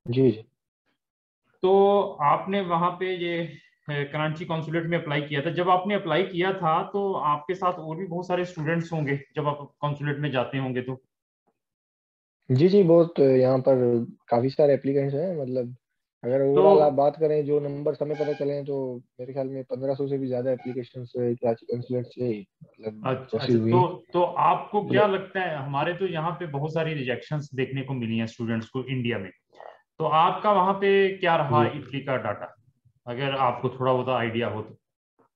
जी जी। तो आपने वहां पे ये कराची कॉन्सुलेट में अप्लाई किया था। जब आपने अप्लाई किया था तो आपके साथ और भी बहुत सारे स्टूडेंट्स होंगे जब आप कॉन्सुलेट में जाते होंगे तो। जी जी, बहुत यहाँ पर काफी सारे एप्लीकेंट्स हैं, मतलब अगर तो ओवरऑल आप बात करें जो नंबर हमें पता चले हैं, तो मेरे ख्याल में 1500 से भी ज्यादा एप्लीकेशंस कराची कंसुलेट से मतलब अच्छा प्रोसीड अच्छा, हुई तो आपको हैं। क्या लगता है, हमारे तो यहाँ पे बहुत सारी रिजेक्शंस देखने को मिली हैं स्टूडेंट्स को इंडिया में, तो आपका वहां पे क्या रहा जी इटली का डाटा, अगर आपको थोड़ा बहुत आइडिया हो तो।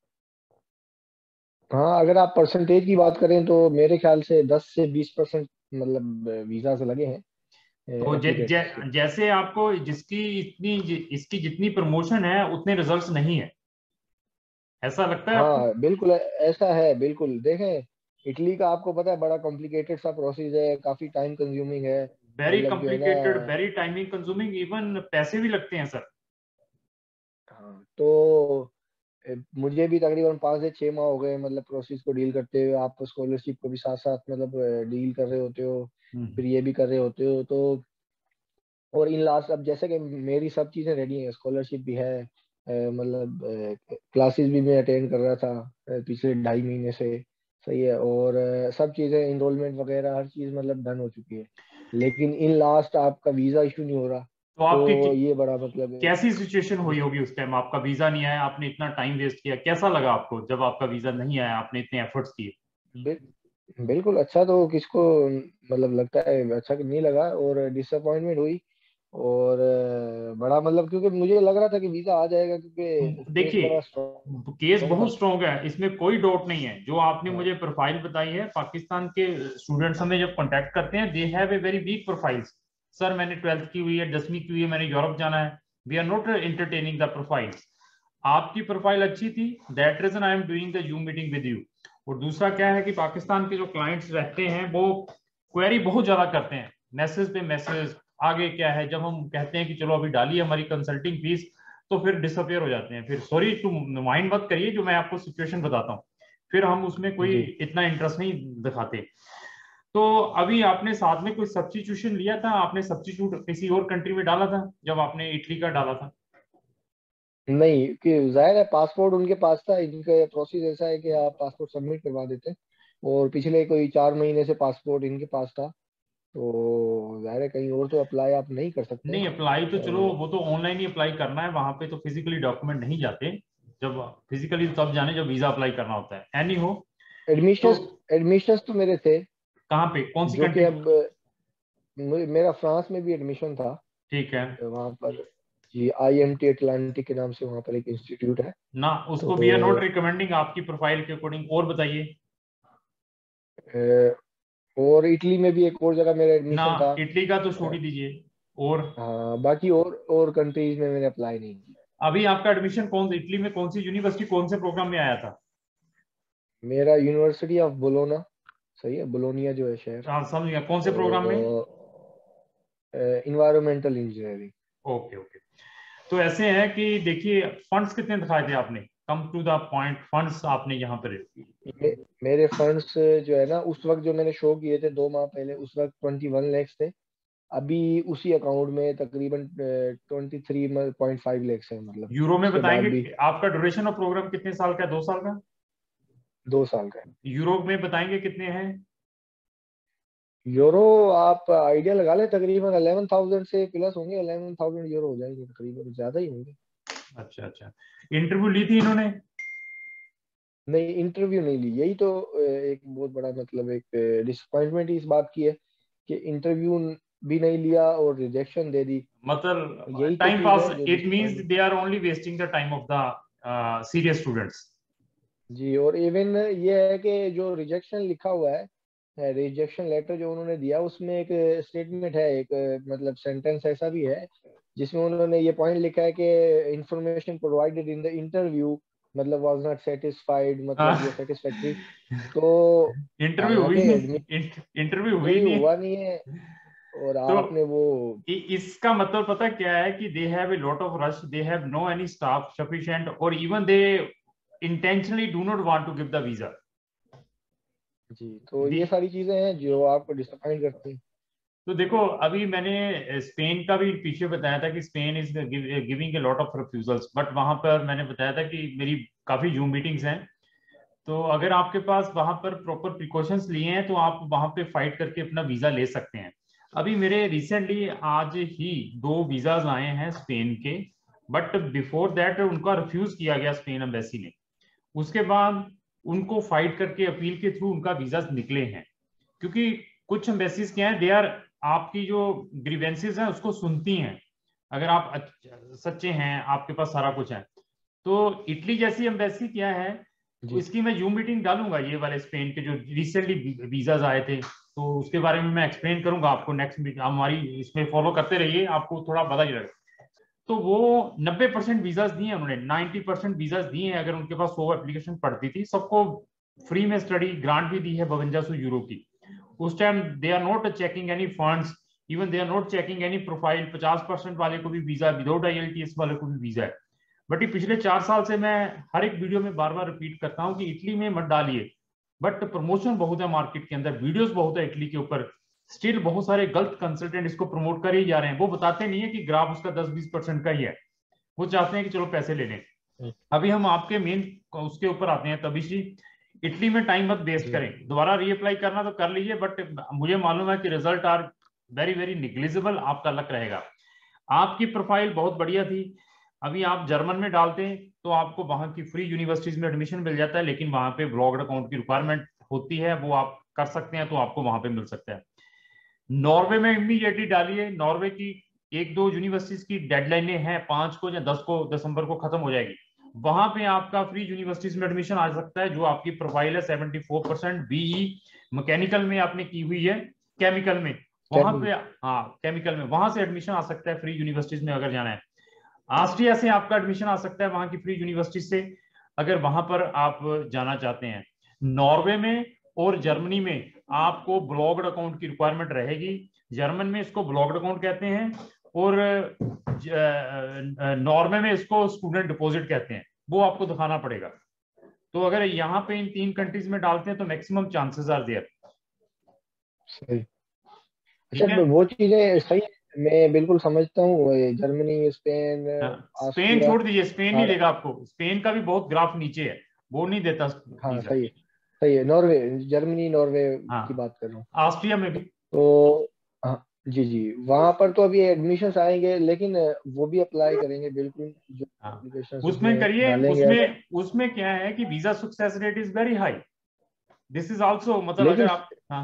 हाँ, अगर आप परसेंटेज की बात करें तो मेरे ख्याल से 10 से 20% मतलब वीजा से लगे हैं तो एप्लीकेट्स के। जैसे आपको जिसकी इतनी इसकी जितनी प्रमोशन है उतने रिजल्ट्स नहीं है, ऐसा लगता है आपको। हाँ बिल्कुल, ऐसा है बिल्कुल। देखें, इटली का आपको पता है बड़ा कॉम्प्लिकेटेड सा प्रोसेस है, काफी टाइम कंज्यूमिंग है। वेरी मतलब जो है ना, complicated, very timing consuming, even पैसे भी लगते हैं सर। हाँ तो मुझे भी तकरीबन 5 से 6 माह हो गए मतलब प्रोसेस को डील करते हुए। आप स्कॉलरशिप को भी साथ साथ मतलब डील कर रहे होते हो, हम्म। फिर ये भी कर रहे होते हो। तो और इन लास्ट अब जैसे कि मेरी सब चीज़ें रेडी हैं, स्कॉलरशिप भी है, मतलब क्लासेस भी मैं अटेंड कर रहा था पिछले 2.5 महीने से। सही है, और सब चीज़ें इनरोलमेंट वगैरह हर चीज़ मतलब डन हो चुकी है, लेकिन इन लास्ट आपका वीज़ा इशू नहीं हो रहा। तो आपकी तो ये बड़ा मतलब कैसी सिचुएशन हुई डिस- होगी उस टाइम, आपका वीजा नहीं आया, आपने इतना टाइम वेस्ट किया, कैसा लगा आपको जब आपका वीजा नहीं आया, आपने इतने एफर्ट्स किए। बिल्कुल अच्छा तो किसको मतलब लगता है अच्छा कि नहीं लगा, और डिसअपॉइंटमेंट हुई। और बड़ा मतलब क्योंकि मुझे लग रहा था कि वीजा आ जाएगा, क्योंकि केस देखिए, बड़ा केस स्ट्रॉन्ग बहुत था। स्ट्रॉन्ग है, इसमें कोई डाउट नहीं है। जो आपने हाँ मुझे प्रोफाइल बताई है, पाकिस्तान के स्टूडेंट्स हमें जब कांटेक्ट करते हैं, they have a very weak profiles. Sir मैंने 12th की हुई है, 10वीं की हुई है, मैंने यूरोप जाना है, we are not entertaining the profiles. आपकी प्रोफाइल अच्छी थी, that reason I am doing the Zoom meeting with you. और दूसरा क्या है कि पाकिस्तान के जो क्लाइंट्स रहते हैं वो क्वेरी बहुत ज्यादा करते हैं, मैसेज पे मैसेज। आगे क्या है, जब हम कहते हैं कि चलो अभी डालिए हमारी कंसल्टिंग फीस, तो फिर डिसअपियर हो जाते हैं। फिर सॉरी टू माइंड मत करिए, जो मैं आपको सिचुएशन बताता हूँ, फिर हम उसमें कोई जी। इतना इंटरेस्ट नहीं दिखाते। तो अभी आपने साथ में कोई सब्स्टिट्यूशन लिया था, आपने सब्स्टिट्यूट किसी और कंट्री में डाला था जब आपने इटली का डाला था। नहीं, कि जाहिर है पासपोर्ट उनके पास था। इनका प्रोसेस ऐसा है कि आप पासपोर्ट सबमिट करवा देते हैं, और पिछले कोई 4 महीने से पासपोर्ट इनके पास था। तो जाहिर है कहीं और तो अप्लाई आप नहीं कर सकते। नहीं, अप्लाई तो चलो अ, वो तो ऑनलाइन ही अप्लाई करना है, वहां पे तो फिजिकली डॉक्यूमेंट नहीं जाते। जब फिजिकली तब जाने जब वीजा अप्लाई करना होता है, एनी हो। तो एडमिशंस एडमिशंस तो मेरे थे, कहाँ पे, कौन सी जो कि कंट्री। अब मेरा फ्रांस में भी एडमिशन था ठीक है वहाँ पर। जी, IMT अटलांटिक के नाम से वहाँ पर एक इंस्टीट्यूट है। ना, तो उसको वी आर नॉट रिकमेंडिंग आपकी प्रोफाइल के अकॉर्डिंग। और बताइए। और इटली में भी एक और जगह मेरा ना, एडमिशन था। इटली का तो छोड़ ही दीजिए। और हाँ, बाकी और कंट्रीज में मैंने अप्लाई नहीं किया। अभी आपका एडमिशन कौन, इटली में कौन सी यूनिवर्सिटी, कौन से प्रोग्राम में आया था। मेरा यूनिवर्सिटी ऑफ बोलोना, सही है, बोलोनिया जो है शहर। हाँ समझ गया, कौन से प्रोग्राम में। और इन्वायरमेंटल इंजीनियरिंग। Okay okay. तो ऐसे है कि देखिए, फंड्स कितने दिखाए थे आपने, come to the point, funds आपने यहाँ पर। मेरे फंड्स जो है ना, उस वक्त जो मैंने शो किए थे 2 माह पहले, उस वक्त 21 lakhs थे। अभी उसी अकाउंट में तकरीबन 23.5 lakhs है, मतलब यूरो में उसके बाद भी बताएंगे आपका ड्यूरेशन ऑफ प्रोग्राम कितने साल का है, 2 साल का। 2 साल का है। यूरो में बताएंगे कितने हैं। यूरो आप आइडिया लगा लें, तकरीबन 11,000 से प्लस होंगे, 11,000 यूरो हो जाएंगे, तकरीबन ज्यादा ही होंगे। अच्छा अच्छा। इंटरव्यू ली थी इन्होंने। नहीं, इंटरव्यू नहीं ली, यही तो एक बहुत बड़ा मतलब एक डिसअपॉइंटमेंट इस बात की है कि इंटरव्यू भी नहीं लिया और रिजेक्शन दे दी। मतलब यही तो टाइम चीज पास, है जो it means disappoint. They are only wasting the time of the serious students. जी, और इवन ये है कि जो रिजेक्शन लिखा हुआ है, रिजेक्शन लेटर जो उन्होंने दिया, उसमें एक स्टेटमेंट है, एक मतलब सेंटेंस ऐसा भी है जिसमें उन्होंने ये पॉइंट लिखा है कि information provided in the interview मतलब वाज नॉट सेटिस्फाइड, मतलब ये सेटिस्फैक्ट्री। तो इंटरव्यू हुई हालांकि नहीं, इंटरव्यू हुई इंटरव्यू नहीं। हुआ नहीं है, और तो आपने वो। इसका मतलब पता क्या है कि they have a lot of rush, they have no any staff sufficient, और even they intentionally do not want to give the visa. जी, तो ये सारी चीजें हैं जो आपको डिसअपॉइंट करती हैं। तो देखो अभी मैंने स्पेन का भी पीछे बताया था कि Spain is giving a lot of refusals, but वहां पर मैंने बताया था कि मेरी काफी जूम मीटिंग्स हैं, तो अगर आपके पास वहां पर प्रॉपर प्रिकॉशंस लिए हैं तो आप वहां पे फाइट करके अपना वीजा ले सकते हैं। अभी मेरे रिसेंटली आज ही 2 वीजाज आए हैं स्पेन के, बट बिफोर दैट उनका रिफ्यूज किया गया स्पेन एम्बेसी ने। उसके बाद उनको फाइट करके अपील के थ्रू उनका वीजा निकले हैं, क्योंकि कुछ एम्बेसीज क्या है, दे आर आपकी जो ग्रीवेंसेस हैं उसको सुनती हैं। अगर आप सच्चे हैं, आपके पास सारा कुछ है। तो इटली जैसी एम्बेसी क्या है, इसकी मैं जूम मीटिंग डालूंगा, ये वाले स्पेन के जो रिसेंटली वीजाज आए थे, तो उसके बारे में मैं एक्सप्लेन करूंगा आपको नेक्स्ट मीटिंग। हमारी इसमें फॉलो करते रहिए, आपको थोड़ा पता ही लगेगा। तो वो 90% वीजाज दिए उन्होंने, 90% वीजाज दिए हैं। अगर उनके पास 100 एप्लीकेशन पड़ती थी, सबको फ्री में स्टडी ग्रांट भी दी है 5200 यूरो की। उस time they are not checking any funds, even they are not checking any profile. 50% वाले को भी वीजा, विदाउट IELTS वाले को भी वीजा है। बट ये पिछले 4 साल से मैं हर एक वीडियो में बार बार रिपीट करता हूँ कि इटली में मत डालिए, बट प्रमोशन बहुत है मार्केट के अंदर, वीडियोस बहुत है इटली के ऊपर, स्टिल बहुत सारे गलत कंसल्टेंट इसको प्रमोट कर ही जा रहे हैं। वो बताते नहीं है कि ग्राफ उसका 10-20% का ही है, वो चाहते हैं कि चलो पैसे ले लें। अभी हम आपके मेन उसके ऊपर आते हैं। तभी इटली में टाइम मत वेस्ट करें, दोबारा रीअप्लाई करना तो कर लीजिए, बट मुझे मालूम है कि result are very very negligible, आपका लक रहेगा। आपकी प्रोफाइल बहुत बढ़िया थी, अभी आप जर्मन में डालते हैं तो आपको वहां की फ्री यूनिवर्सिटीज में एडमिशन मिल जाता है, लेकिन वहां पे ब्लॉग्ड अकाउंट की रिक्वायरमेंट होती है, वो आप कर सकते हैं तो आपको वहां पे मिल सकता है। नॉर्वे में इमीडिएटली डालिए, नॉर्वे की 1-2 यूनिवर्सिटीज की डेडलाइनें हैं, 5 को या 10 को दिसंबर को खत्म हो जाएगी। वहां पे आपका फ्री यूनिवर्सिटीज में एडमिशन आ सकता है, जो आपकी प्रोफाइल है 74% BE मैकेनिकल में आपने की हुई है, केमिकल में, वहां पे, हाँ केमिकल में, वहां से एडमिशन आ सकता है फ्री यूनिवर्सिटीज में अगर जाना है। ऑस्ट्रिया से आपका एडमिशन आ सकता है वहां की फ्री यूनिवर्सिटी से, अगर वहां पर आप जाना चाहते हैं। नॉर्वे में और जर्मनी में आपको ब्लॉग्ड अकाउंट की रिक्वायरमेंट रहेगी। जर्मन में इसको ब्लॉग्ड अकाउंट कहते हैं, और नॉर्वे में इसको स्टूडेंट डिपॉजिट कहते हैं, वो आपको दिखाना पड़ेगा। तो अगर यहाँ पे इन 3 कंट्रीज में डालते हैं तो मैक्सिमम चांसेस आर देयर। सही। अच्छा, वो चीजें सही है, मैं बिल्कुल समझता हूँ। जर्मनी, स्पेन, स्पेन ऑस्ट्रिया छोड़ दीजिए, स्पेन नहीं सारा। देगा आपको, स्पेन का भी बहुत ग्राफ नीचे है, वो नहीं देता हाँ वीजा। सही है, सही है। नॉर्वे, जर्मनी नॉर्वे की हाँ, बात कर रहा हूँ। ऑस्ट्रिया में भी। तो हाँ, जी जी, वहां पर तो अभी एडमिशन्स आएंगे, लेकिन वो भी अप्लाई करेंगे बिल्कुल, जो हाँ, एप्लीकेशंस उसमें उसमें करिए, डालेंगे अगर। उसमें क्या है कि visa success rate is very high. This is also, मतलब अगर लेकिन आप, हाँ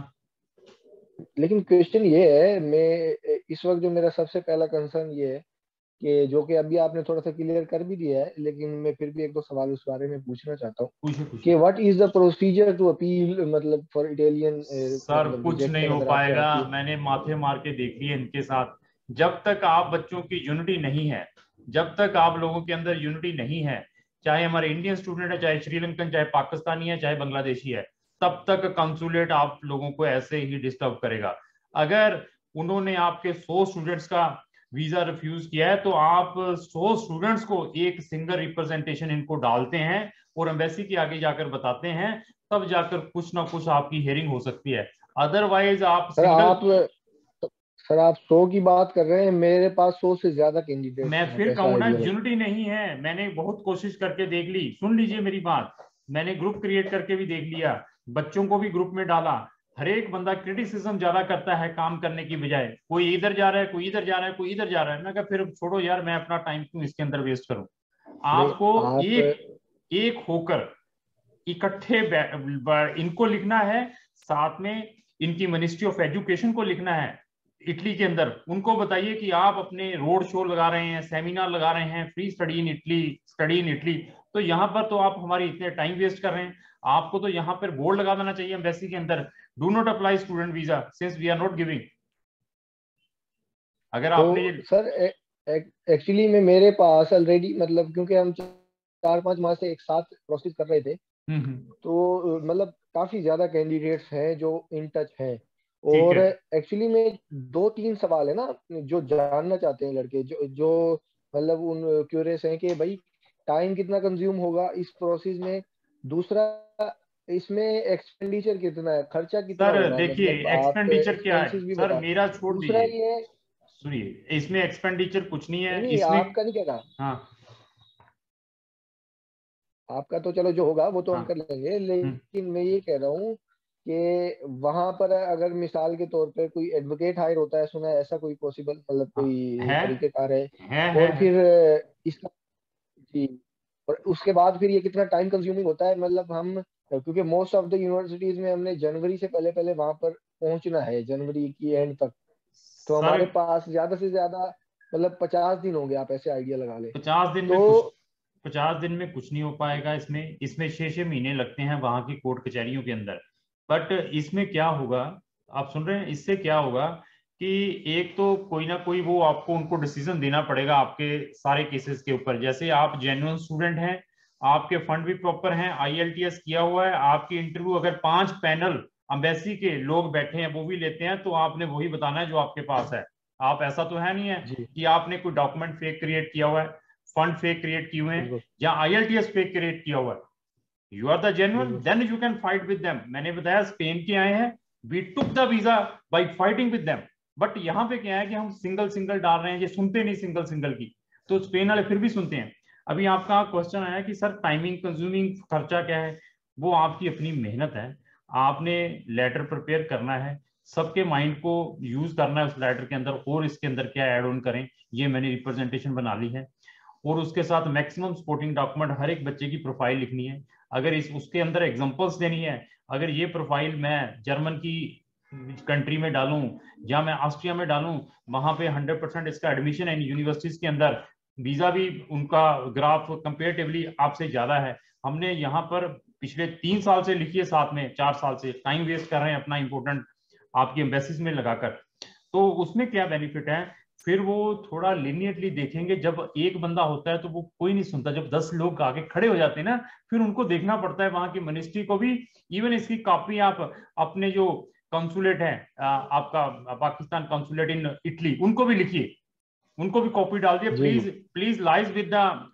लेकिन क्वेश्चन ये है, मैं इस वक्त जो मेरा सबसे पहला कंसर्न ये है कि जो कि अभी आपने थोड़ा सा क्लियर कर भी दिया है, लेकिन मैं फिर भी एक दो सवाल उस बारे में पूछना चाहता हूँ पूछिए कि पूछिए। What is the procedure to appeal, मतलब फॉर इटालियन, सर मतलब कुछ नहीं रिजेक्शन हो अगर आपको पाएगा, आती है। मैंने माथे मार के देख लिया इनके साथ। जब तक आप बच्चों की यूनिटी नहीं है, जब तक आप लोगों के अंदर यूनिटी नहीं है, चाहे हमारे इंडियन स्टूडेंट है, चाहे श्रीलंकन, चाहे पाकिस्तानी है, चाहे बांग्लादेशी है, तब तक कंसुलेट आप लोगों को ऐसे ही डिस्टर्ब करेगा। अगर उन्होंने आपके 100 स्टूडेंट्स का वीजा रिफ्यूज किया है, तो आप 100 स्टूडेंट्स को एक सिंगल रिप्रेजेंटेशन इनको डालते हैं और एम्बेसी के आगे जाकर बताते हैं, तब जाकर कुछ ना कुछ आपकी हेयरिंग हो सकती है। अदरवाइज आप सर सिंगल, आप सर आप 100 की बात कर रहे हैं, मेरे पास 100 से ज्यादा कैंडिडेट्स मैं हैं, आप फिर ऐसा कहूं ना, आइडिया लगाए। यूनिटी नहीं है। मैंने बहुत कोशिश करके देख ली, सुन लीजिए मेरी बात, मैंने ग्रुप क्रिएट करके भी देख लिया, बच्चों को भी ग्रुप में डाला। हर एक बंदा क्रिटिसिज्म ज्यादा करता है काम करने की बजाय, कोई इधर जा रहा है, कोई इधर जा रहा है, कोई इधर जा रहा है। मैं कहा फिर छोड़ो यार, मैं अपना टाइम क्यों इसके अंदर वेस्ट करूं। नहीं आपको आप, एक एक होकर इकट्ठे इनको लिखना है, साथ में इनकी मिनिस्ट्री ऑफ एजुकेशन को लिखना है इटली के अंदर। उनको बताइए कि आप अपने रोड शो लगा रहे हैं, सेमिनार लगा रहे हैं, free study in Italy, study in Italy. तो यहाँ पर तो आप हमारी इतने टाइम वेस्ट कर रहे हैं। आपको तो यहाँ पर बोर्ड लगा देना चाहिए एम्बेसी के अंदर, do not apply student visa since we are not giving. अगर आपने ये, तो सर एक्चुअली में मेरे पास ऑलरेडी, मतलब क्योंकि हम 4-5 माह से एक साथ प्रोसेस कर रहे थे, तो मतलब काफी ज्यादा कैंडिडेट्स हैं जो इन टच हैं। ठीक और है, एक्चुअली में 2-3 सवाल है ना जो जानना चाहते हैं लड़के, जो जो मतलब उन क्यूरियस हैं कि भाई टाइम कितना कंज्यूम होगा इस प्रोसेस में। दूसरा, इसमें एक्सपेंडिचर कितना है, खर्चा कितना सर होगा, देखिए मतलब आप एक्सपेंडिचर क्या है एक्सपेंसेस भी सर, बता। मेरा छोड़ दूसरा दीजिए, ये, सुनिए, इसमें एक्सपेंडिचर कुछ नहीं नहीं है नहीं इसमें। आपका नहीं कह रहा, हाँ आपका तो चलो जो होगा वो तो हम हाँ। कर लेंगे, हम्म, लेकिन मैं ये कह रहा हूँ कि वहां पर अगर मिसाल के तौर पर कोई एडवोकेट हायर होता है, सुना है ऐसा कोई पॉसिबल, मतलब हाँ, कोई है तरीकेकार है, है। और फिर इसका, जी, और उसके बाद फिर ये कितना टाइम कंज्यूमिंग होता है, मतलब हम, क्योंकि मोस्ट ऑफ द यूनिवर्सिटीज में हमने जनवरी से पहले पहले वहां पर पहुंचना है, जनवरी की एंड तक, तो सर हमारे पास ज्यादा से ज्यादा मतलब 50 दिन हो गए, आप ऐसे आइडिया लगा ले 50 दिन में कुछ, तो। 50 दिन में कुछ नहीं हो पाएगा इसमें, इसमें 6-6 महीने लगते हैं वहां की कोर्ट कचहरियों के अंदर। बट इसमें क्या होगा, आप सुन रहे हैं, इससे क्या होगा कि एक तो कोई ना कोई वो आपको उनको डिसीजन देना पड़ेगा आपके सारे केसेस के ऊपर। जैसे आप जेन्युइन स्टूडेंट हैं, आपके फंड भी प्रॉपर हैं, आईएलटीएस किया हुआ है, आपकी इंटरव्यू अगर 5 पैनल अम्बेसी के लोग बैठे हैं वो भी लेते हैं, तो आपने वही बताना है जो आपके पास है। आप ऐसा तो है नहीं है जी कि आपने कोई डॉक्यूमेंट फेक क्रिएट किया हुआ है, फंड फेक क्रिएट किए हुए हैं, बिल्कुल या आईएलटीएस फेक क्रिएट किया हुआ है। यू आर द जेन्युइन, बिल्कुल। Then you can fight with them. मैंने बताया स्पेन के आए हैं, we took the visa by fighting with them. But यहाँ पे क्या है कि हम सिंगल सिंगल डाल रहे हैं, ये सुनते नहीं सिंगल सिंगल की, तो स्पेन वाले फिर भी सुनते हैं। अभी आपका क्वेश्चन आया कि सर टाइमिंग कंज्यूमिंग खर्चा क्या है, वो आपकी अपनी मेहनत है। आपने लेटर प्रिपेयर करना है, सबके माइंड को यूज करना है उस लेटर के अंदर, और इसके अंदर क्या ऐड ऑन करें, ये मैंने रिप्रेजेंटेशन बना ली है। और उसके साथ मैक्सिमम सपोर्टिंग डॉक्यूमेंट, हर एक बच्चे की प्रोफाइल लिखनी है, अगर इस उसके अंदर एग्जांपल्स देनी है। अगर ये प्रोफाइल मैं जर्मन की कंट्री में डालूं या मैं ऑस्ट्रिया में डालूं, वहां पे 100% इसका एडमिशन है यूनिवर्सिटीज के अंदर, वीजा भी उनका ग्राफ कंपेरेटिवली आपसे ज्यादा है। हमने यहाँ पर पिछले 3 साल से लिखी है, साथ में 4 साल से टाइम वेस्ट कर रहे हैं अपना इंपोर्टेंट आपकी एम्बेसीज में लगाकर। तो उसमें क्या बेनिफिट है, फिर वो थोड़ा लिनियरली देखेंगे। जब एक बंदा होता है तो वो कोई नहीं सुनता, जब 10 लोग आगे खड़े हो जाते हैं ना, फिर उनको देखना पड़ता है वहां की मिनिस्ट्री को भी। इवन इसकी कॉपी आप अपने जो कॉन्सुलेट है, आपका पाकिस्तान कॉन्सुलेट इन इटली, उनको भी लिखिए, उनको भी कॉपी डाल दिए, जी जी please please lies with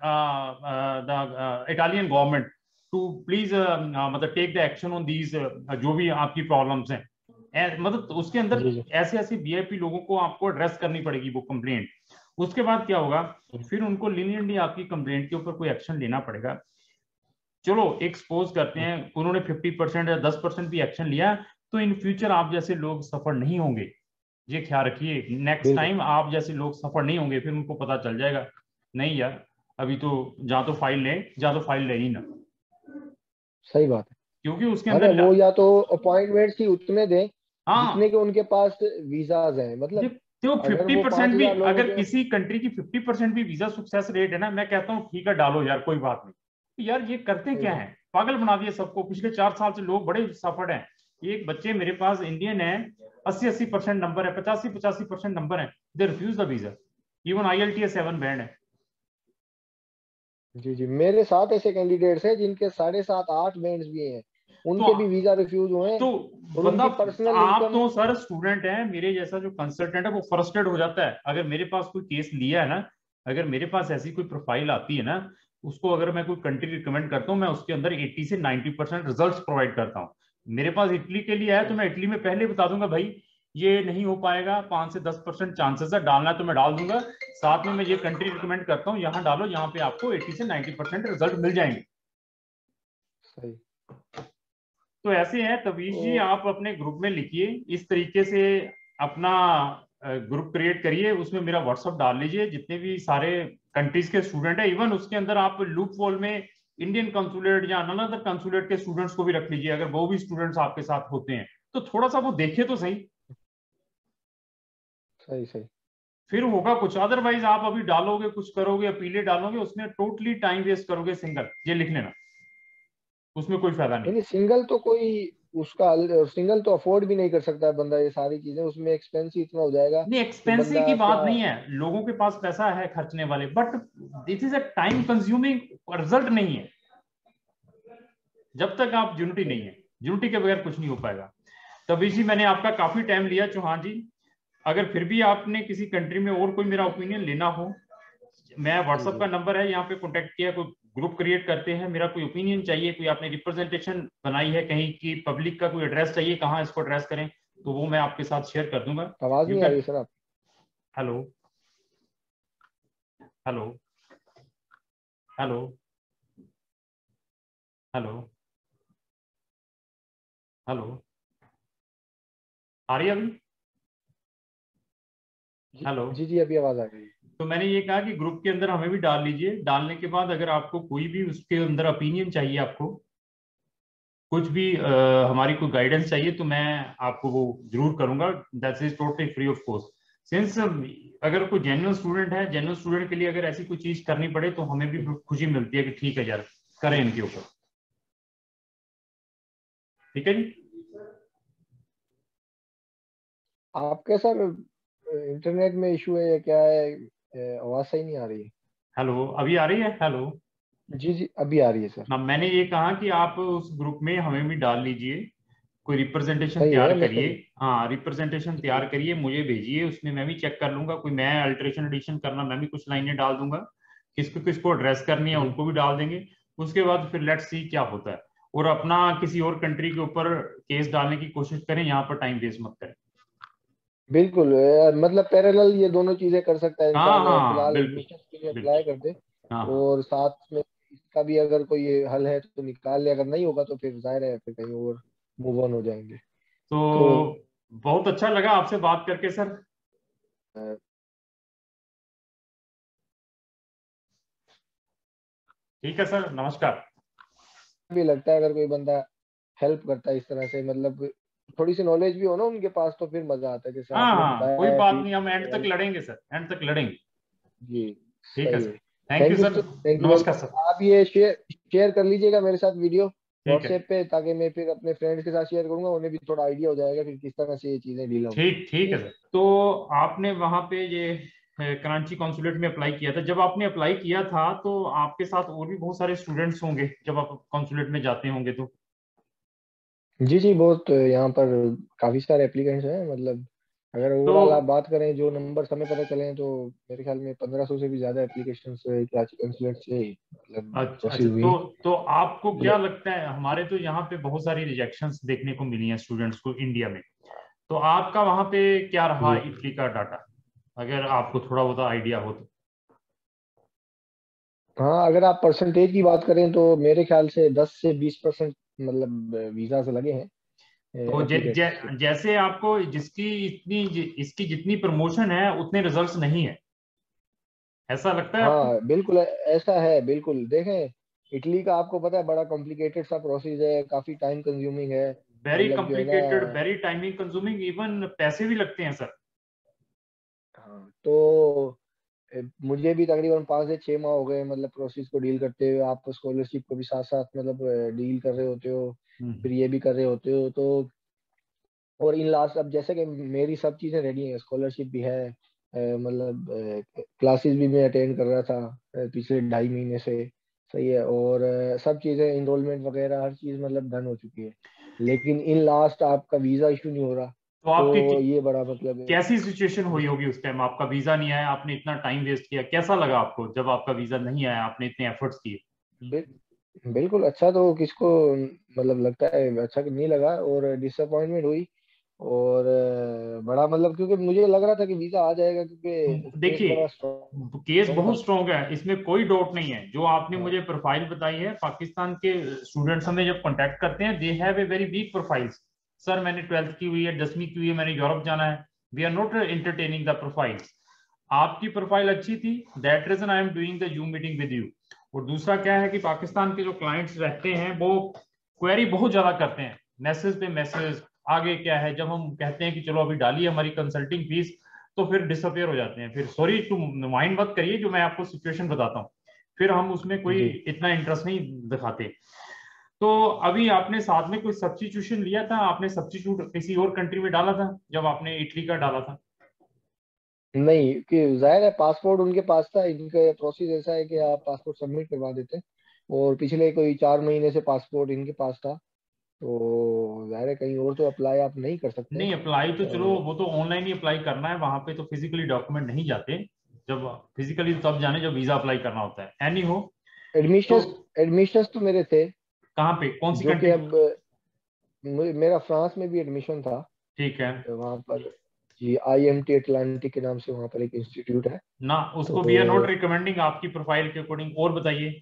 the Italian government to please मतलब take the action on these, जो भी आपकी प्रॉब्लम्स हैं। मतलब उसके अंदर जी जी ऐसे ऐसे वीआईपी लोगों को आपको एड्रेस करनी पड़ेगी वो कंप्लेंट। उसके बाद क्या होगा, फिर उनको लीनियरली आपकी कंप्लेंट के ऊपर कोई एक्शन लेना पड़ेगा। चलो एक्सपोज करते हैं उन्होंने 50% या 10% भी एक्शन लिया, तो इन फ्यूचर आप जैसे लोग सफर नहीं होंगे, ये ख्याल रखिए। नेक्स्ट बिल्कुल टाइम आप जैसे लोग सफर नहीं होंगे, फिर उनको पता चल जाएगा नहीं यार, अभी तो जा तो फाइल ले, जा तो फाइल ले ही ना, सही बात क्योंकि उसके है। अरे अंदर वो या तो अपॉइंटमेंट ही उतने दें जितने हाँ। के उनके पास वीजाज हैं, मतलब देखो अगर फिफ्टी वो पांच परसेंट भी, हजार लोगों अगर के। किसी कंट्री की 50% भी वीजा सक्सेस रेट है ना, मैं कहता हूँ ठीक है डालो यार, कोई बात नहीं। यार ये करते सही क्या बात है, पागल बना दिया सबको। पिछले 4 साल से लोग बड़े सफर्ड हैं। एक बच्चे मेरे पास इंडियन है, 80-80% नंबर है, 85-85% नंबर है, they refuse the visa. Even IELTS 7 band है। जी जी, मेरे साथ ऐसे कैंडिडेट्स हैं जिनके 7.5-8 बैंड्स भी हैं, तो उनके भी वीजा रिफ्यूज हुए हैं, तो और बंदा, उनकी पर्सनल आप इनकम। तो सर स्टूडेंट है, मेरे जैसा जो कंसल्टेंट है वो फ्रस्ट्रेट हो जाता है। अगर मेरे पास कोई केस लिया है ना, अगर मेरे पास ऐसी कोई प्रोफाइल आती है ना, उसको अगर मैं कोई कंट्री रिकमेंड करता हूँ, मैं उसके अंदर 80 से 90% रिजल्ट प्रोवाइड करता हूँ। मेरे पास इटली के लिए है तो मैं इटली में पहले बता दूंगा भाई ये नहीं हो पाएगा, 5 से 10% चांसेस है, डालना है तो मैं डाल दूंगा। साथ में मैं ये कंट्री रिकमेंड करता हूँ, यहाँ डालो, यहाँ पे आपको 80 से 90% रिजल्ट मिल जाएंगे। सही। तो ऐसे है तबीश जी, तो आप अपने ग्रुप में लिखिए इस तरीके से, अपना ग्रुप क्रिएट करिए, उसमें मेरा व्हाट्सअप डाल लीजिए, जितने भी सारे कंट्रीज के स्टूडेंट है, इवन उसके अंदर आप लूप वॉल में इंडियन कंसुलेट या अनदर कंसुलेट के स्टूडेंट्स को भी रख लीजिए, अगर वो भी स्टूडेंट्स आपके साथ होते हैं तो थोड़ा सा वो देखे तो सही, सही सही। फिर होगा कुछ। अदरवाइज आप अभी डालोगे, कुछ करोगे, अपीलें डालोगे, उसमें टोटली टाइम वेस्ट करोगे। सिंगल ये लिख लेना, उसमें कोई फायदा नहीं। यानी सिंगल तो कोई उसका, सिंगल तो अफोर्ड भी नहीं कर सकता है बंदा, ये सारी चीजें उसमें एक्सपेंस ही इतना हो जाएगा नहीं कि एक्सपेंसिव की बंदा बात क्या। नहीं है, लोगों के पास पैसा है खर्चने वाले, but this is a time consuming, result नहीं है। जब तक आप यूनिटी नहीं है, यूनिटी के बगैर कुछ नहीं हो पाएगा। तभी जी मैंने आपका काफी टाइम लिया चौहान जी। अगर फिर भी आपने किसी कंट्री में और कोई मेरा ओपिनियन लेना हो, मैं व्हाट्सएप का नंबर है यहाँ पे कांटेक्ट किया, कोई ग्रुप क्रिएट करते हैं, मेरा कोई ओपिनियन चाहिए, कोई आपने रिप्रेजेंटेशन बनाई है कहीं की, पब्लिक का कोई एड्रेस चाहिए कहाँ इसको एड्रेस करें, तो वो मैं आपके साथ शेयर कर दूंगा। आवाज यू नहीं आ कैन। रही सर आप? Hello hello hello hello hello, आ रही है अभी? हेलो। जी जी, अभी आवाज आ गई। तो मैंने ये कहा कि ग्रुप के अंदर हमें भी डाल लीजिए, डालने के बाद अगर आपको कोई भी उसके अंदर ओपिनियन चाहिए, आपको कुछ भी हमारी कोई गाइडेंस चाहिए, तो मैं आपको वो जरूर करूंगा। That is totally free of cost. Since अगर कोई जेन्युइन स्टूडेंट है, जेन्युइन स्टूडेंट के लिए अगर ऐसी कोई चीज करनी पड़े तो हमें भी खुशी मिलती है कि ठीक है यार, करें इनके ऊपर। ठीक है जी। आपके सर इंटरनेट में इशू है या क्या है? आवाज सही नहीं आ रही है। हेलो, अभी आ रही है? हेलो। जी जी, अभी आ रही है सर। हाँ, मैंने ये कहा कि आप उस ग्रुप में हमें भी डाल लीजिए, कोई रिप्रेजेंटेशन सही तैयार है, मैं करिए। सही। हाँ, रिप्रेजेंटेशन जी तैयार जी करिए, मुझे भेजिए, उसमें मैं भी चेक कर लूंगा। कोई मैं अल्टरेशन एडिशन करना, मैं भी कुछ लाइनें डाल दूंगा, किसको किसको एड्रेस करनी है जी। उनको भी डाल देंगे। उसके बाद फिर लेट्स सी क्या होता है। और अपना किसी और कंट्री के ऊपर केस डालने की कोशिश करें, यहाँ पर टाइम वेस्ट मत करें। बिल्कुल, मतलब पैरेलल ये दोनों चीजें कर सकता है हाँ इंसान। हाँ, फिलहाल बिल्कुल एडमिशन के लिए अप्लाई बिल्कुल। कर दे, हाँ हाँ। और साथ में इसका भी अगर कोई हल है तो निकाल ले, अगर नहीं होगा तो फिर जाहिर है फिर कहीं और मूव ऑन हो जाएंगे। तो तो बहुत अच्छा लगा आपसे बात करके सर। अ, ठीक है सर, नमस्कार। भी लगता है अगर कोई बंदा हेल्प करता है इस तरह से, मतलब थोड़ी सी नॉलेज भी हो ना उनके पास, तो फिर मजा आता है, जैसे हाँ आपने हाँ, कोई बताया है बात ठीक नहीं, हम एंड तक है। लड़ेंगे सर, एंड तक लड़ेंगे। जी, ठीक है सही सर। है। Thank you thank you sir. Sir, thank you very नमस्कार मच। सर। आप ये शेयर शेयर कर लीजिएगा मेरे साथ वीडियो ठीक है। व्हाट्सएप पे, ताकि मैं फिर अपने फ्रेंड्स के साथ शेयर करूंगा, उन्हें भी थोड़ा आइडिया हो जाएगा कि किस तरह से ये चीजें डील होती ठीक हैं। ठीक है सर। तो आपने वहां पे ये कराची कॉन्सुलेट में अप्लाई किया था। जब आपने अप्लाई किया था तो आपके साथ और भी बहुत सारे स्टूडेंट्स होंगे जब आप कॉन्सुलेट में जाते होंगे तो। जी जी, बहुत यहाँ पर काफी सारे एप्लीकेंट्स हैं, मतलब अगर तो ओवरऑल आप बात करें, जो नंबर हमें पता चले हैं, तो मेरे ख्याल में 1500 से भी ज्यादा एप्लीकेशंस कराची कंसुलेट से ही मतलब अच्छा अच्छा, प्रोसीड हुई हैं। तो आपको क्या ले- लगता है, हमारे तो यहाँ पे बहुत सारी रिजेक्शंस देखने को मिली हैं स्टूडेंट्स को इंडिया में, तो आपका वहां पे क्या रहा जी इटली का डाटा, अगर आपको थोड़ा बहुत आइडिया हो तो। हाँ, अगर आप परसेंटेज की बात करें तो मेरे ख्याल से 10 से 20% मतलब वीजा से लगे हैं तो एप्लीकेट्स के। जैसे आपको जिसकी इतनी इसकी जितनी प्रमोशन है उतने रिजल्ट्स नहीं है, ऐसा लगता है आपको? हाँ बिल्कुल, ऐसा है, बिल्कुल। देखें, इटली का आपको पता है बड़ा कॉम्प्लिकेटेड सा प्रोसेस है, काफी टाइम कंज्यूमिंग है। वेरी मतलब जो है ना, complicated, very timing consuming, even पैसे भी लगते हैं सर। हाँ तो मुझे भी तकरीबन 5 से 6 माह हो गए, मतलब प्रोसेस को डील करते हुए। आप स्कॉलरशिप को भी साथ साथ मतलब डील कर रहे होते हो, फिर हम्म। ये भी कर रहे होते हो। तो और इन लास्ट, अब जैसे कि मेरी सब चीज़ें रेडी हैं, स्कॉलरशिप भी है, मतलब क्लासेस भी मैं अटेंड कर रहा था पिछले 2.5 महीने से। सही है, और सब चीज़ें इनरोलमेंट वगैरह हर चीज़ मतलब डन हो चुकी है, लेकिन इन लास्ट आपका वीज़ा इशू नहीं हो रहा। तो आपकी तो ये बड़ा मतलब कैसी सिचुएशन हुई दिक- होगी उस टाइम, आपका वीजा नहीं आया, आपने इतना टाइम वेस्ट किया, कैसा लगा आपको जब आपका वीजा नहीं आया, आपने इतने एफर्ट्स किए? बिल्कुल अच्छा तो किसको मतलब लगता है अच्छा कि नहीं लगा, और डिसअपॉइंटमेंट हुई। और बड़ा मतलब, क्योंकि मुझे लग रहा था कि वीजा आ जाएगा, क्योंकि केस देखिए, बड़ा केस स्ट्रॉन्ग बहुत था। स्ट्रॉन्ग है, इसमें कोई डाउट नहीं है। जो आपने हाँ मुझे प्रोफाइल बताई है, पाकिस्तान के स्टूडेंट्स हमें जब कांटेक्ट करते हैं, they have a very weak profiles. Sir मैंने 12th की हुई है, 10वीं की हुई है, मैंने यूरोप जाना है। We are not entertaining the profiles. आपकी प्रोफाइल अच्छी थी, that reason I am doing the Zoom meeting with you. और दूसरा क्या है कि पाकिस्तान के जो क्लाइंट्स रहते हैं वो क्वेरी बहुत ज्यादा करते हैं, मैसेज पे मैसेज। आगे क्या है, जब हम कहते हैं कि चलो अभी डालिए हमारी कंसल्टिंग फीस, तो फिर डिसअपेयर हो जाते हैं। फिर सॉरी टू माइंड मत करिए, जो मैं आपको सिचुएशन बताता हूँ, फिर हम उसमें कोई जी। इतना इंटरेस्ट नहीं दिखाते। तो अभी आपने साथ में कोई सब्स्टिट्यूशन लिया था, आपने सब्स्टिट्यूट किसी और कंट्री में डाला था जब आपने इटली का डाला था? नहीं, कि जाहिर है पासपोर्ट उनके पास था, इनका प्रोसेस ऐसा है कि आप पासपोर्ट सबमिट करवा देते हैं, और पिछले कोई 4 महीने से पासपोर्ट इनके पास था। तो जाहिर है कहीं और तो अप्लाई आप नहीं कर सकते। नहीं, अप्लाई तो चलो वो तो ऑनलाइन ही अप्लाई करना है, वहां पे तो फिजिकली डॉक्यूमेंट नहीं जाते। जब फिजिकली तब जाने जब वीजा अप्लाई करना होता है। एनी हो, एडमिशंस तो मेरे थे। कहाँ पे, कौन सी जो कि कंट्री? अब मेरा फ्रांस में भी एडमिशन था। ठीक है वहाँ पर जी IMT अटलांटिक के नाम से वहाँ पर एक इंस्टीट्यूट है। ना, उसको वी आर नॉट तो रिकमेंडिंग आपकी प्रोफाइल के अकॉर्डिंग। और बताइए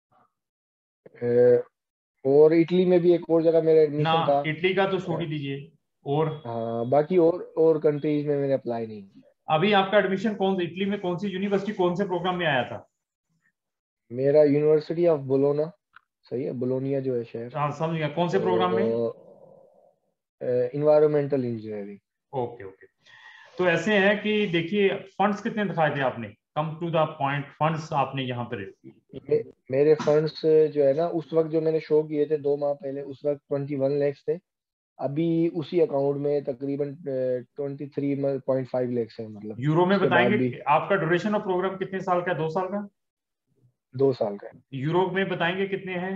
और इटली में भी एक और जगह मेरा ना, एडमिशन था। इटली का तो छोड़ ही दीजिए। और हाँ, बाकी और कंट्रीज में मैंने अप्लाई नहीं किया। अभी आपका एडमिशन कौन, इटली में कौन सी यूनिवर्सिटी, कौन से प्रोग्राम में आया था? मेरा यूनिवर्सिटी ऑफ बोलोना, सही है, बोलोनिया जो है शहर। हाँ समझ गया, कौन से प्रोग्राम में? तो इन्वायरमेंटल इंजीनियरिंग। Okay okay. तो ऐसे है कि देखिए, फंड्स कितने दिखाए थे आपने? Come to the point, funds आपने यहाँ पर। मेरे फंड्स जो है ना, उस वक्त जो मैंने शो किए थे 2 माह पहले, उस वक्त 21 लैक्स थे। अभी उसी अकाउंट में तकरीबन 23.5 लैक्स है, मतलब यूरो में उसके बाद बताएंगे भी। आपका ड्यूरेशन ऑफ प्रोग्राम कितने साल का है? 2 साल का? 2 साल का है। यूरो में बताएंगे कितने हैं?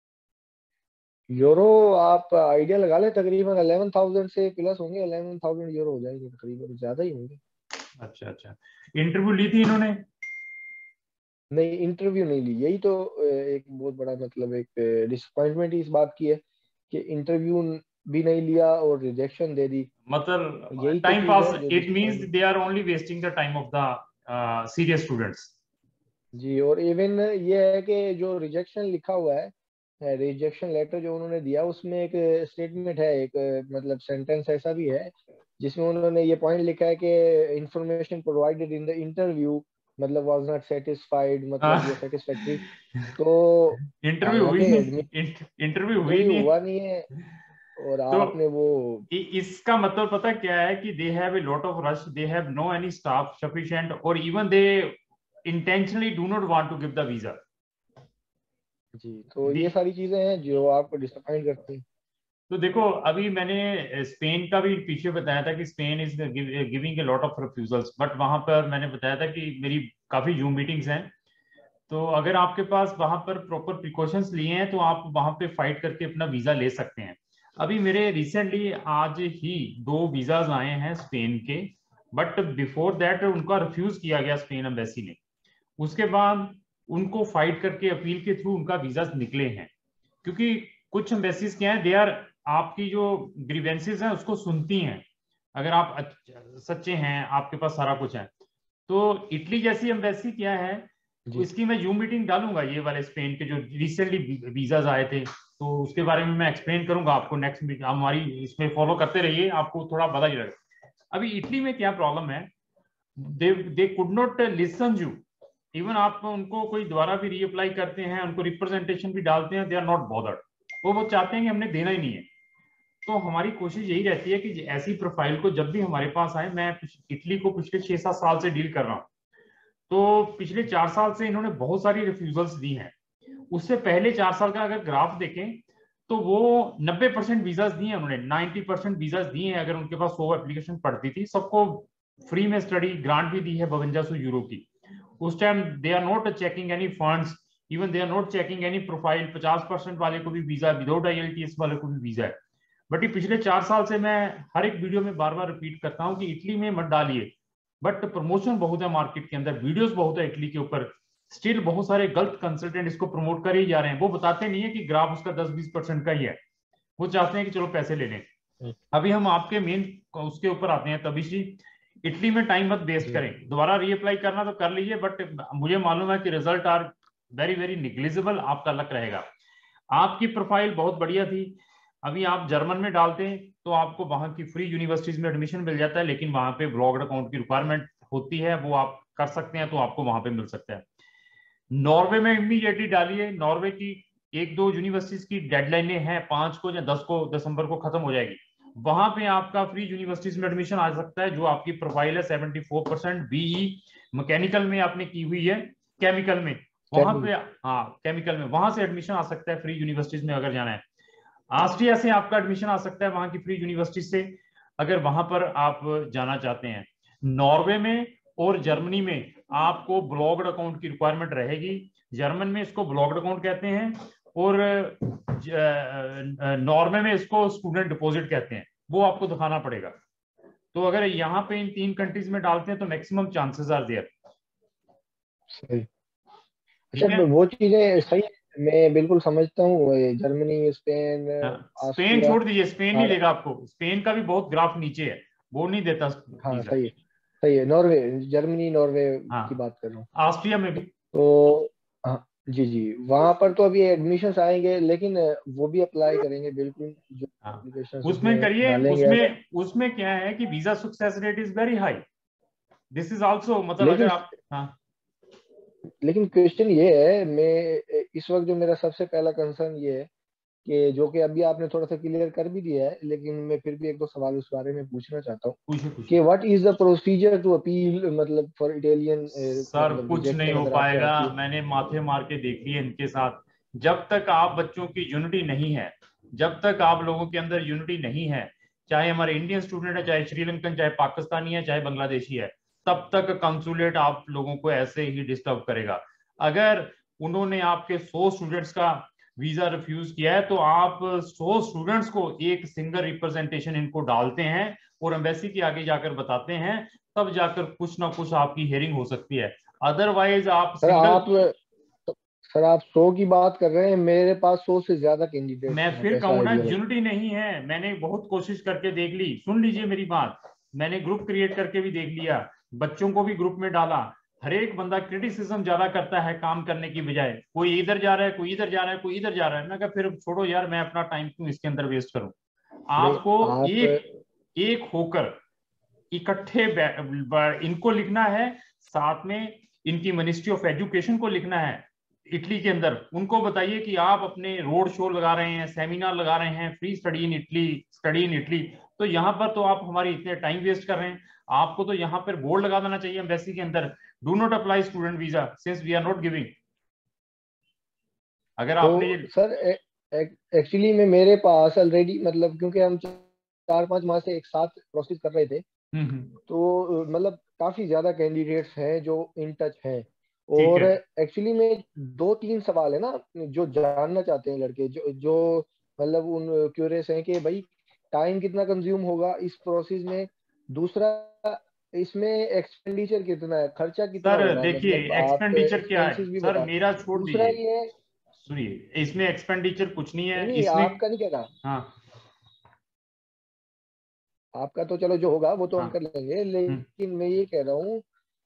यूरो आप आइडिया लगा ले, तकरीबन 11,000 से प्लस होंगे। 11,000 यूरो हो जाएंगे, तकरीबन ज्यादा ही होंगे। अच्छा अच्छा। इंटरव्यू ली थी इन्होंने? नहीं, इंटरव्यू नहीं ली। यही तो एक बहुत बड़ा मतलब एक डिसअपॉइंटमेंट इस बात की है कि इंटरव्यू भी नहीं लिया और रिजेक्शन दे दी। मतलब यही तो टाइम चीज पास, है जो it means disappointment. They are only wasting the time of the serious students. जी, और इवन ये है कि जो रिजेक्शन लिखा हुआ है, रिजेक्शन लेटर जो उन्होंने दिया, उसमें एक स्टेटमेंट है, एक मतलब सेंटेंस ऐसा भी है जिसमें उन्होंने ये पॉइंट लिखा है कि information provided in the interview मतलब वाज नॉट सेटिस्फाइड, मतलब ये सेटिस्फैक्ट्री। तो इंटरव्यू हुई हालांकि नहीं, इंटरव्यू हुई इंटरव्यू नहीं। हुआ नहीं है और तो आपने वो। इसका मतलब पता क्या है कि they have a lot of rush, they have no any staff sufficient, और even they intentionally do not want to give the visa. जी, तो ये सारी चीजें हैं जो आपको डिसअपॉइंट करती हैं। तो देखो, अभी मैंने स्पेन का भी पीछे बताया था कि Spain is giving a lot of refusals, but वहां पर मैंने बताया था कि मेरी काफी जूम मीटिंग्स हैं। तो अगर आपके पास वहां पर प्रॉपर प्रिकॉशंस लिए हैं तो आप वहां पे फाइट करके अपना वीजा ले सकते हैं। अभी मेरे रिसेंटली आज ही 2 वीजाज आए हैं स्पेन के, बट बिफोर दैट उनका रिफ्यूज किया गया स्पेन एम्बेसी ने। उसके बाद उनको फाइट करके अपील के थ्रू उनका वीजा निकले हैं। क्योंकि कुछ एम्बेसीज क्या है, दे आर आपकी जो ग्रीवेंसेस हैं उसको सुनती हैं। अगर आप सच्चे हैं, आपके पास सारा कुछ है। तो इटली जैसी एम्बेसी क्या है, जी इसकी मैं जूम मीटिंग डालूंगा, ये वाले स्पेन के जो रिसेंटली वीजाज आए थे, तो उसके बारे में मैं एक्सप्लेन करूंगा आपको नेक्स्ट मीटिंग। हमारी इसमें फॉलो करते रहिए, आपको थोड़ा पता ही लगेगा। अभी इटली में क्या प्रॉब्लम है, they could not listen you. Even आप उनको कोई दोबारा भी रीअप्लाई करते हैं, उनको रिप्रेजेंटेशन भी डालते हैं, दे आर नॉट बॉदर्ड। वो चाहते हैं कि हमने देना ही नहीं है। तो हमारी कोशिश यही रहती है कि ऐसी प्रोफाइल को जब भी हमारे पास आए, मैं इटली को पिछले 6-7 साल से डील कर रहा हूँ, तो पिछले 4 साल से इन्होंने बहुत सारी रिफ्यूजल्स दी हैं। उससे पहले 4 साल का अगर ग्राफ देखें तो वो 90% वीजाज दिए हैं उन्होंने, 90% वीजाज दिए हैं। अगर उनके पास 100 एप्लीकेशन पड़ती थी, सबको फ्री में स्टडी ग्रांट भी दी है 5200 यूरो की। उस time they are not checking any funds, even they are not checking any profile. 50% वाले को भी वीजा, विदाउट IELTS वाले को भी वीजा है। बट ये पिछले 4 साल से मैं हर एक वीडियो में बार बार रिपीट करता हूँ कि इटली में मत डालिए। बट प्रमोशन बहुत है मार्केट के अंदर, वीडियोस बहुत है इटली के ऊपर, स्टिल बहुत सारे गलत कंसल्टेंट इसको प्रमोट कर ही जा रहे हैं। वो बताते नहीं है कि ग्राफ उसका 10-20% का ही है, वो चाहते हैं कि चलो पैसे ले लें। अभी हम आपके मेन उसके ऊपर आते हैं, तबिशी। इटली में टाइम मत वेस्ट करें, दोबारा रीअप्लाई करना तो कर लीजिए, बट मुझे मालूम है कि result are very very negligible, आपका लक रहेगा। आपकी प्रोफाइल बहुत बढ़िया थी। अभी आप जर्मन में डालते हैं तो आपको वहां की फ्री यूनिवर्सिटीज में एडमिशन मिल जाता है, लेकिन वहां पे ब्लॉग्ड अकाउंट की रिक्वायरमेंट होती है, वो आप कर सकते हैं तो आपको वहां पे मिल सकता है। नॉर्वे में इमीडिएटली डालिए। नॉर्वे की 1-2 यूनिवर्सिटीज की डेडलाइनें हैं, 5 को या 10 को दिसंबर को खत्म हो जाएगी। वहां पे आपका फ्री यूनिवर्सिटीज में एडमिशन आ सकता है। जो आपकी प्रोफाइल है 74% BE मैकेनिकल में आपने की हुई है, केमिकल में, वहां पे, हाँ केमिकल में, वहां से एडमिशन आ सकता है फ्री यूनिवर्सिटीज में अगर जाना है। ऑस्ट्रिया से आपका एडमिशन आ सकता है वहां की फ्री यूनिवर्सिटी से, अगर वहां पर आप जाना चाहते हैं। नॉर्वे में और जर्मनी में आपको ब्लॉग्ड अकाउंट की रिक्वायरमेंट रहेगी। जर्मन में इसको ब्लॉग्ड अकाउंट कहते हैं, और नॉर्वे में इसको स्टूडेंट डिपॉजिट कहते हैं, वो आपको दिखाना पड़ेगा। तो अगर यहाँ पे इन 3 कंट्रीज में डालते हैं तो मैक्सिमम चांसेस आर देयर। सही। ठीक अच्छा, है। वो चीजें सही है, मैं बिल्कुल समझता हूँ। ये जर्मनी, स्पेन, स्पेन ऑस्ट्रिया, छोड़ दीजिए, स्पेन नहीं और देगा आपको, स्पेन का भी बहुत ग्राफ नीचे है, वो नहीं देता हाँ वीजा। सही है, सही है। नॉर्वे, जर्मनी नॉर्वे की हाँ, बात कर रहा हूँ। ऑस्ट्रिया में भी। तो हाँ, जी जी, वहां पर तो अभी एडमिशन्स आएंगे, लेकिन वो भी अप्लाई करेंगे बिल्कुल, जो हाँ, एप्लीकेशन उसमें उसमें करिए, डालेंगे अगर। उसमें क्या है कि visa success rate is very high. This is also, मतलब अगर लेकिन आप, हाँ, लेकिन क्वेश्चन ये है, मैं इस वक्त जो मेरा सबसे पहला कंसर्न ये है कि जो कि अभी आपने थोड़ा सा क्लियर कर भी दिया है, लेकिन मैं फिर भी एक दो सवाल उस बारे में पूछना चाहता हूँ पूछिए पूछिए। कि what is the procedure to appeal, मतलब फॉर इटालियन, सर मतलब कुछ नहीं रिजेक्शन हो अगर आपको पाएगा, आती है। मैंने माथे मार के देख लिया इनके साथ। जब तक आप बच्चों की यूनिटी नहीं है, जब तक आप लोगों के अंदर यूनिटी नहीं है, चाहे हमारे इंडियन स्टूडेंट है, चाहे श्रीलंकन, चाहे पाकिस्तानी है, चाहे बांग्लादेशी है, तब तक कंसुलेट आप लोगों को ऐसे ही डिस्टर्ब करेगा। अगर उन्होंने आपके 100 स्टूडेंट्स का वीजा रिफ्यूज किया है, तो आप 100 स्टूडेंट्स को एक सिंगल रिप्रेजेंटेशन इनको डालते हैं और एम्बेसी के आगे जाकर बताते हैं, तब जाकर कुछ ना कुछ आपकी हेयरिंग हो सकती है। अदरवाइज आप सर सिंगल, आप सर आप 100 की बात कर रहे हैं, मेरे पास 100 से ज्यादा कैंडिडेट्स मैं हैं, आप फिर ऐसा कहूं ना, आइडिया लगाओ। यूनिटी नहीं है। मैंने बहुत कोशिश करके देख ली, सुन लीजिए मेरी बात, मैंने ग्रुप क्रिएट करके भी देख लिया, बच्चों को भी ग्रुप में डाला। हर एक बंदा क्रिटिसिज्म ज्यादा करता है काम करने की बजाय, कोई इधर जा रहा है, कोई इधर जा रहा है, कोई इधर जा रहा है। मैं कहा फिर छोड़ो यार, मैं अपना टाइम क्यों इसके अंदर वेस्ट करूं। नहीं आपको आप, एक एक होकर इकट्ठे इनको लिखना है, साथ में इनकी मिनिस्ट्री ऑफ एजुकेशन को लिखना है इटली के अंदर। उनको बताइए कि आप अपने रोड शो लगा रहे हैं, सेमिनार लगा रहे हैं, free study in Italy, study in Italy, तो यहाँ पर तो आप हमारी इतने टाइम वेस्ट कर रहे हैं। आपको तो यहाँ पर बोर्ड लगा देना चाहिए एम्बेसी के अंदर, do not apply student visa since we are not giving. अगर आपने ये, तो सर एक्चुअली में मेरे पास ऑलरेडी, मतलब क्योंकि हम 4-5 माह से एक साथ प्रोसेस कर रहे थे, हम्म, तो मतलब काफी ज्यादा कैंडिडेट्स हैं जो इन टच हैं। ठीक और है। एक्चुअली में 2-3 सवाल है ना जो जानना चाहते हैं लड़के, जो जो मतलब उन क्यूरियस हैं कि भाई टाइम कितना कंज्यूम होगा इस प्रोसेस में। दूसरा, इसमें एक्सपेंडिचर कितना है, खर्चा कितना सर होगा, देखिए, मतलब आप एक्सपेंडिचर क्या है, एक्सपेंसेस भी सर बता दें। मेरा छोड़ दूसरा दीजिए, ये है, सुनिए, इसमें एक्सपेंडिचर कुछ नहीं है नहीं नहीं इसमें। आपका नहीं कह रहा, हाँ आपका तो चलो जो होगा वो तो हम हाँ। कर लेंगे, हम्म, लेकिन मैं ये कह रहा हूँ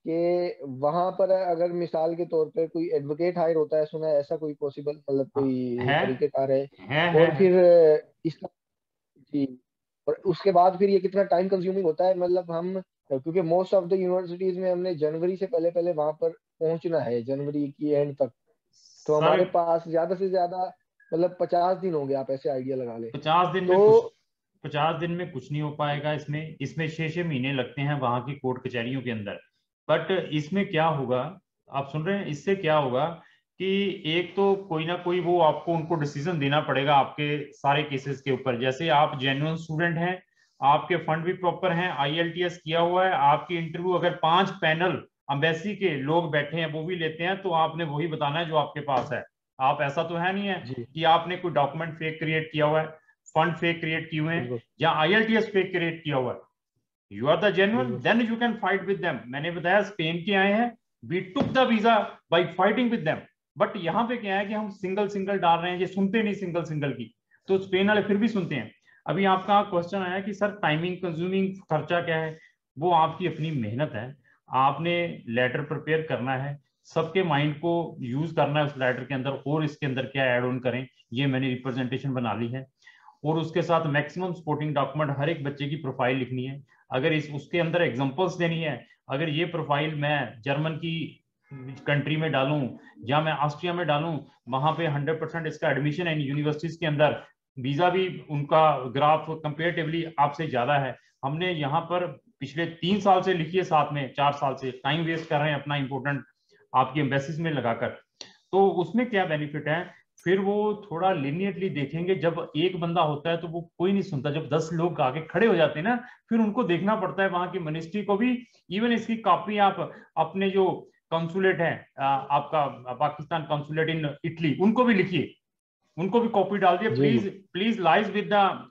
कि वहां पर अगर मिसाल के तौर पे कोई एडवोकेट हायर होता है, सुना है ऐसा कोई पॉसिबल, मतलब हाँ, कोई है तरीकेकार है। और है। फिर इसका, जी, और उसके बाद फिर ये कितना टाइम कंज्यूमिंग होता है, मतलब हम, क्योंकि मोस्ट ऑफ द यूनिवर्सिटीज में हमने जनवरी से पहले पहले वहां पर पहुंचना है, जनवरी की एंड तक। तो सर हमारे पास ज्यादा से ज्यादा मतलब 50 दिन होंगे, आप ऐसे आइडिया लगा ले। 50 दिन में कुछ, तो 50 दिन में कुछ नहीं हो पाएगा। इसमें इसमें 6-6 महीने लगते हैं वहां की कोर्ट कचहरियों के अंदर। बट इसमें क्या होगा, आप सुन रहे हैं, इससे क्या होगा कि एक तो कोई ना कोई वो आपको उनको डिसीजन देना पड़ेगा आपके सारे केसेस के ऊपर। जैसे आप जेन्युइन स्टूडेंट हैं, आपके फंड भी प्रॉपर हैं, आईएलटीएस किया हुआ है, आपकी इंटरव्यू अगर 5 पैनल अम्बेसी के लोग बैठे हैं वो भी लेते हैं, तो आपने वही बताना है जो आपके पास है। आप ऐसा तो है नहीं है जी, कि आपने कोई डॉक्यूमेंट फेक क्रिएट किया हुआ है, फंड फेक क्रिएट किए हुए हैं, बिल्कुल या आईएलटीएस फेक क्रिएट किया हुआ है। यू आर द जेन्युइन, बिल्कुल। Then you can fight with them. मैंने बताया स्पेन के आए हैं, we took the visa by fighting with them. But यहाँ पे क्या है कि हम सिंगल सिंगल डाल रहे हैं, ये सुनते नहीं सिंगल सिंगल की, तो स्पेन वाले फिर भी सुनते हैं। अभी आपका क्वेश्चन आया कि सर टाइमिंग कंज्यूमिंग खर्चा क्या है, वो आपकी अपनी मेहनत है। आपने लेटर प्रिपेयर करना है, सबके माइंड को यूज करना है उस लेटर के अंदर, और इसके अंदर क्या ऐड ऑन करें, ये मैंने रिप्रेजेंटेशन बना ली है। और उसके साथ मैक्सिमम सपोर्टिंग डॉक्यूमेंट, हर एक बच्चे की प्रोफाइल लिखनी है। अगर इस उसके अंदर एग्जांपल्स देनी है, अगर ये प्रोफाइल मैं जर्मन की कंट्री में डालूं या मैं ऑस्ट्रिया में डालूं, वहां पे 100% इसका एडमिशन है इन यूनिवर्सिटीज के अंदर, वीजा भी उनका ग्राफ कंपेरेटिवली आपसे ज्यादा है। हमने यहाँ पर पिछले 3 साल से लिखी है, साथ में 4 साल से टाइम वेस्ट कर रहे हैं अपना इंपोर्टेंट आपकी एम्बेसीज में लगाकर। तो उसमें क्या बेनिफिट है, फिर वो थोड़ा लिनियरली देखेंगे। जब एक बंदा होता है तो वो कोई नहीं सुनता, जब 10 लोग आगे खड़े हो जाते हैं ना, फिर उनको देखना पड़ता है वहां की मिनिस्ट्री को भी। इवन इसकी कॉपी आप अपने जो कॉन्सुलेट है, आपका पाकिस्तान कॉन्सुलेट इन इटली, उनको भी लिखिए, उनको भी कॉपी डाल दिए, जी जी, please please lies with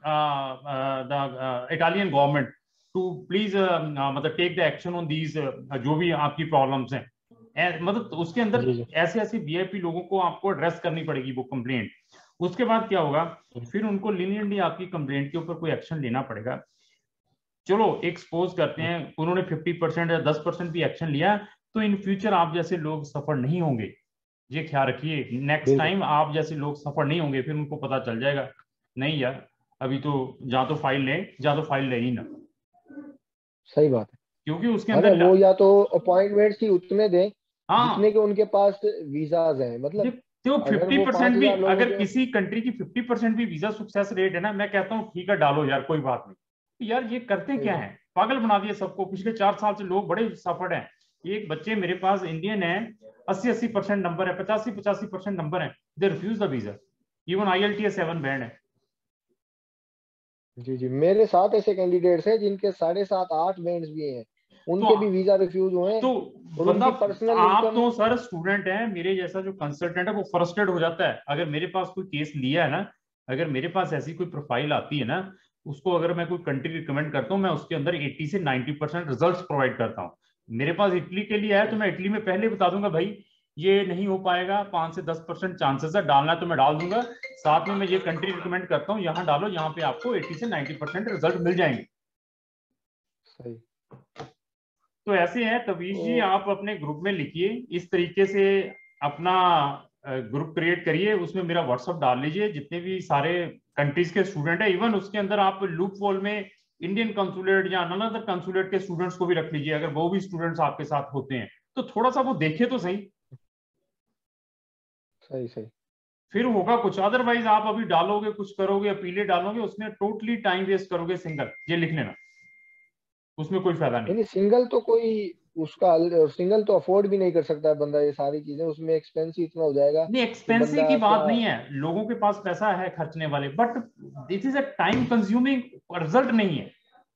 the Italian government to please मतलब take the action on these, जो भी आपकी प्रॉब्लम्स हैं। मतलब उसके अंदर जी जी ऐसे ऐसे वीआईपी लोगों को आपको एड्रेस करनी पड़ेगी वो कंप्लेंट। उसके बाद क्या होगा, फिर उनको लीनियंटली आपकी कंप्लेंट के ऊपर कोई एक्शन लेना पड़ेगा। चलो एक्सपोज करते हैं उन्होंने 50% या 10% भी एक्शन लिया, तो इन फ्यूचर आप जैसे लोग सफर नहीं होंगे, ये ख्याल रखिए। नेक्स्ट बिल्कुल टाइम आप जैसे लोग सफर नहीं होंगे, फिर उनको पता चल जाएगा नहीं यार अभी तो जा तो फाइल ले, जा तो फाइल ले ही ना, सही बात है। क्योंकि उसके अरे अंदर वो या तो अपॉइंटमेंट्स ही उतने दें जितने हाँ के उनके पास वीजाज हैं, मतलब देखो अगर वो 50% भी, 5,000 लोगों अगर के। किसी कंट्री की 50% भी वीजा सक्सेस रेट है ना, मैं कहता हूँ ठीक है डालो यार कोई बात नहीं। यार ये करते सही क्या बात। है, पागल बना दिया सबको। पिछले 4 साल से लोग बड़े सफर्ड हैं। एक बच्चे मेरे पास इंडियन है, 80% नंबर है, 85% नंबर है, they refuse the visa. Even IELTS 7 band है। जी जी, मेरे साथ ऐसे कैंडिडेट्स हैं जिनके 7.5 8 बैंड्स भी हैं, तो उनके भी वीजा रिफ्यूज हुए हैं। तो और बंदा, उनकी पर्सनल आप इनकम। तो सर स्टूडेंट है, मेरे जैसा जो कंसल्टेंट है वो फ्रस्ट्रेट हो जाता है अगर मेरे पास कोई केस लिया है ना, अगर मेरे पास ऐसी कोई प्रोफाइल आती है ना, उसको अगर मैं कोई कंट्री रिकमेंड करता हूँ, मैं उसके अंदर 80 से 90% रिजल्ट्स प्रोवाइड करता हूँ। मेरे पास इटली के लिए है तो मैं इटली में पहले बता दूंगा भाई ये नहीं हो पाएगा, 5 से 10% चांसेस है, डालना है तो मैं डाल दूंगा। साथ में मैं ये कंट्री रिकमेंड करता हूँ, यहाँ डालो, यहाँ पे आपको 80 से 90% रिजल्ट मिल जाएंगे। सही। तो ऐसे हैं तबीश जी, तो आप अपने ग्रुप में लिखिए इस तरीके से, अपना ग्रुप क्रिएट करिए, उसमें मेरा व्हाट्सअप डाल लीजिए, जितने भी सारे कंट्रीज के स्टूडेंट है, इवन उसके अंदर आप लूप वॉल में इंडियन कंसुलेट या अनदर कंसुलेट के स्टूडेंट्स को भी रख लीजिए, अगर वो भी स्टूडेंट्स आपके साथ होते हैं तो थोड़ा सा वो देखे तो सही, सही सही। फिर होगा कुछ। अदरवाइज आप अभी डालोगे कुछ करोगे, अपीलें डालोगे, उसमें टोटली टाइम वेस्ट करोगे। सिंगल ये लिख लेना, उसमें कोई फायदा नहीं। नहीं नहीं, सिंगल तो कोई उसका सिंगल तो अफोर्ड भी नहीं कर सकता है बंदा, ये सारी चीजें उसमें एक्सपेंस ही इतना हो जाएगा नहीं कि एक्सपेंसिव की बंदा बात क्या। नहीं है, लोगों के पास पैसा है खर्चने वाले, but this is a time consuming, result नहीं है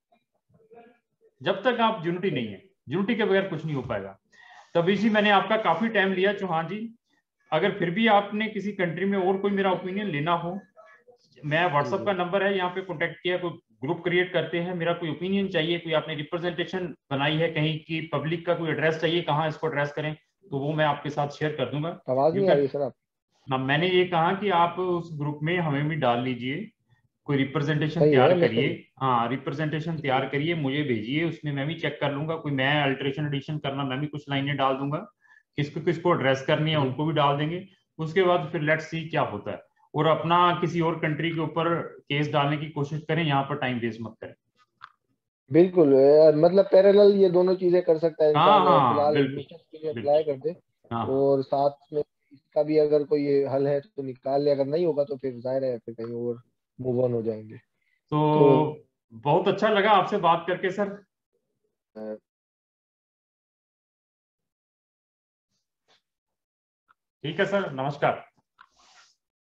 जब तक आप यूनिटी नहीं है, यूनिटी के बगैर कुछ नहीं हो पाएगा। तभी जी मैंने आपका काफी टाइम लिया चौहान जी, अगर फिर भी आपने किसी कंट्री में और कोई मेरा ओपिनियन लेना हो, मैं जी व्हाट्सअप जी का नंबर है यहाँ पे कॉन्टेक्ट किया, कोई ग्रुप क्रिएट करते हैं, मेरा कोई ओपिनियन चाहिए, कोई आपने रिप्रेजेंटेशन बनाई है कहीं की, पब्लिक का कोई एड्रेस चाहिए कहाँ इसको एड्रेस करें, तो वो मैं आपके साथ शेयर कर दूंगा। आवाज यू नहीं आ कैन, रही सर आप। ना मैंने ये कहा कि आप उस ग्रुप में हमें भी डाल लीजिए, कोई रिप्रेजेंटेशन सही तैयार है, मैं करिए। हाँ रिप्रेजेंटेशन जी तैयार जी करिए, मुझे भेजिए, उसमें मैं भी चेक कर लूंगा, कोई मैं अल्टरेशन एडिशन करना मैं भी कुछ लाइनें डाल दूंगा, किसको किसको एड्रेस करनी है जी। उनको भी डाल देंगे। उसके बाद फिर लेट्स सी क्या होता है, और अपना किसी और कंट्री के ऊपर केस डालने की कोशिश करें, यहाँ पर टाइम वेस्ट मत करें। बिल्कुल यार, मतलब पैरेलल ये दोनों चीजें कर सकता है हाँ इंसान, हाँ फिलहाल बिल्कुल एडमिशन के लिए अप्लाई बिल्कुल। कर दे हाँ हाँ। और साथ में इसका भी अगर कोई हल है तो निकाल ले, अगर नहीं होगा तो फिर जाहिर है फिर कहीं और मूव ऑन हो जाएंगे। तो तो बहुत अच्छा लगा आपसे बात करके सर। अ, ठीक है सर, नमस्कार।